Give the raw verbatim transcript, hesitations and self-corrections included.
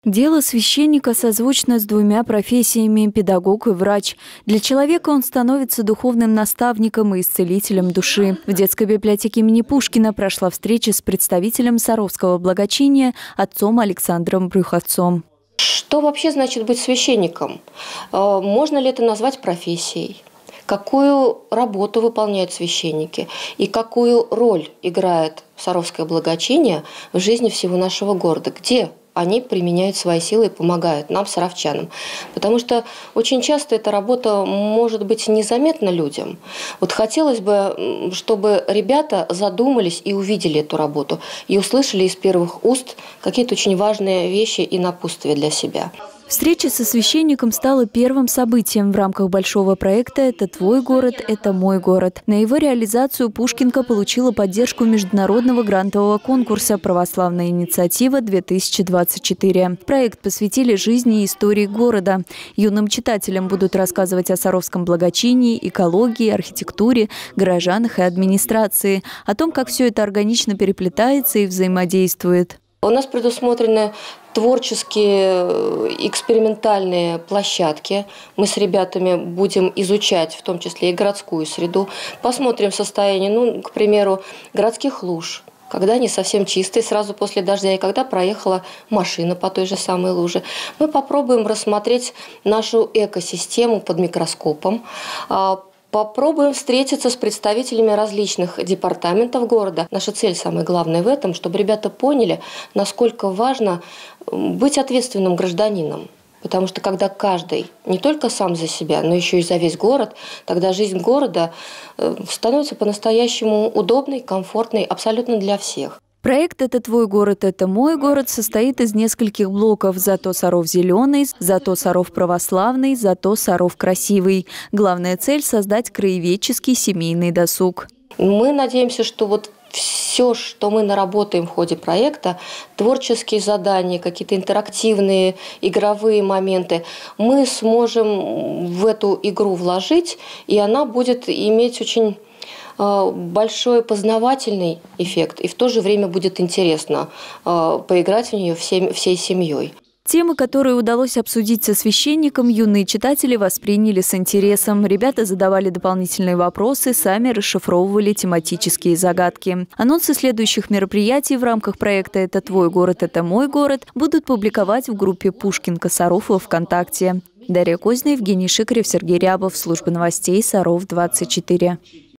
Дело священника созвучно с двумя профессиями – педагог и врач. Для человека он становится духовным наставником и исцелителем души. В детской библиотеке имени Пушкина прошла встреча с представителем Саровского благочиния отцом Александром Брюховцом. Что вообще значит быть священником? Можно ли это назвать профессией? Какую работу выполняют священники и какую роль играет Саровское благочиние в жизни всего нашего города? Где они применяют свои силы и помогают нам, саровчанам? Потому что очень часто эта работа может быть незаметна людям. Вот хотелось бы, чтобы ребята задумались и увидели эту работу, и услышали из первых уст какие-то очень важные вещи и напутствия для себя. Встреча со священником стала первым событием в рамках большого проекта «Это твой город, это мой город». На его реализацию Пушкинка получила поддержку международного грантового конкурса «Православная инициатива-две тысячи двадцать четыре». Проект посвятили жизни и истории города. Юным читателям будут рассказывать о Саровском благочинии, экологии, архитектуре, горожанах и администрации, о том, как все это органично переплетается и взаимодействует. У нас предусмотрены творческие, экспериментальные площадки. Мы с ребятами будем изучать, в том числе и городскую среду. Посмотрим состояние, ну, к примеру, городских луж, когда они совсем чистые, сразу после дождя, и когда проехала машина по той же самой луже. Мы попробуем рассмотреть нашу экосистему под микроскопом. Попробуем встретиться с представителями различных департаментов города. Наша цель самая главная в этом, чтобы ребята поняли, насколько важно быть ответственным гражданином. Потому что когда каждый не только сам за себя, но еще и за весь город, тогда жизнь города становится по-настоящему удобной, комфортной абсолютно для всех. Проект «Это твой город, это мой город» состоит из нескольких блоков. Зато Саров зеленый, зато Саров православный, зато Саров красивый. Главная цель – создать краеведческий семейный досуг. Мы надеемся, что вот все, что мы наработаем в ходе проекта, творческие задания, какие-то интерактивные игровые моменты, мы сможем в эту игру вложить, и она будет иметь очень большой познавательный эффект, и в то же время будет интересно поиграть в нее всей, всей семьей. Темы, которые удалось обсудить со священником, юные читатели восприняли с интересом. Ребята задавали дополнительные вопросы, сами расшифровывали тематические загадки. Анонсы следующих мероприятий в рамках проекта «Это твой город, это мой город» будут публиковать в группе «Пушкинка Саров» во ВКонтакте. Дарья Козина, Евгений Шикарев, Сергей Рябов. Служба новостей Саров двадцать четыре.